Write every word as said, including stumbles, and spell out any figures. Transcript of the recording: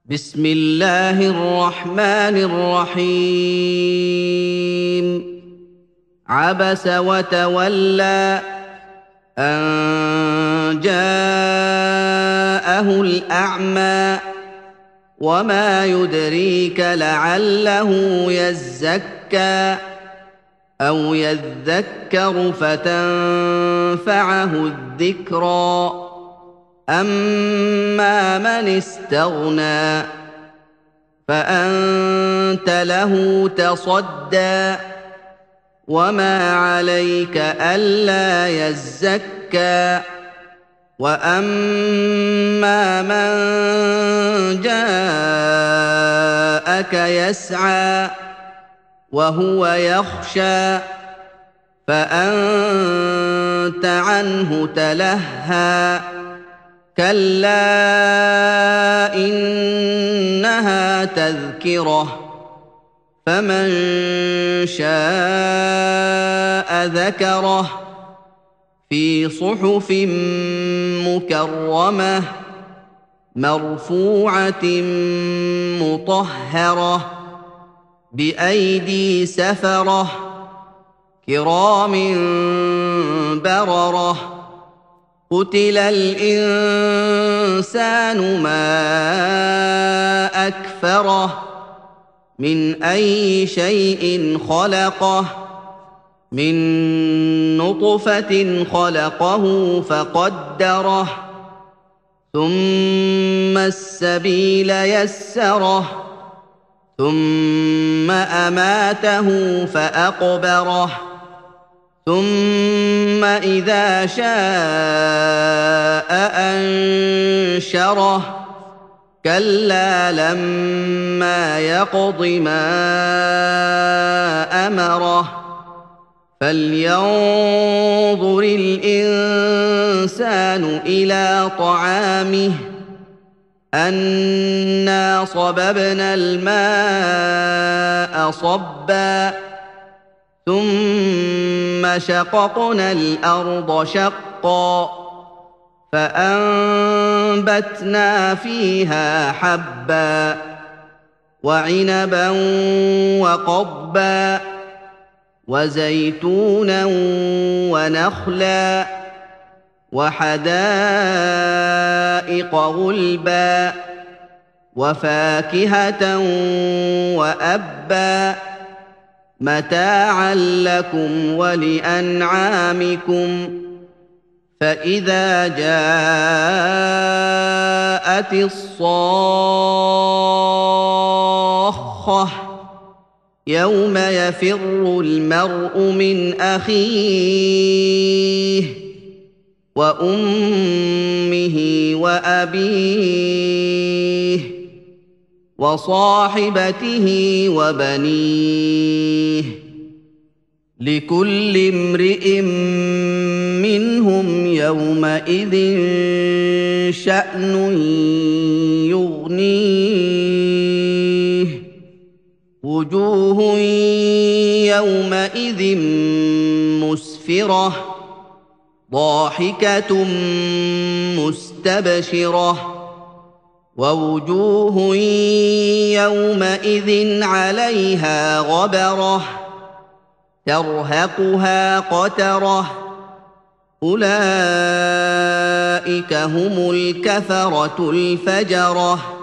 بسم الله الرحمن الرحيم عبس وتولى أن جاءه الأعمى وما يدريك لعله يزكى أو يذكر فتنفعه الذكرى أما من استغنى فأنت له تصدى وما عليك ألا يزكى وأما من جاءك يسعى وهو يخشى فأنت عنه تلهى كلا إنها تذكرة فمن شاء ذكره في صحف مكرمة مرفوعة مطهرة بأيدي سفرة كرام بررة قتل الإنسان ما أكفره من أي شيء خلقه من نطفة خلقه فقدره ثم السبيل يسره ثم أماته فأقبره ثم إذا شاء أنشره كلا لما يقض ما أمره فلينظر الإنسان إلى طعامه أنا صببنا الماء صبا ثم شققنا الأرض شقا فأنبتنا فيها حبا وعنبا وقضبا وزيتونا ونخلا وحدائق غلبا وفاكهة وأبا متاعا لكم ولأنعامكم فإذا جاءت الصاخة يوم يفر المرء من أخيه وأمه وأبيه وصاحبته وبنيه لكل امرئ منهم يومئذ شأن يغنيه وجوه يومئذ مسفرة ضاحكة مستبشرة ووجوه يومئذ عليها غبرة ترهقها قترة أولئك هم الكفرة الفجرة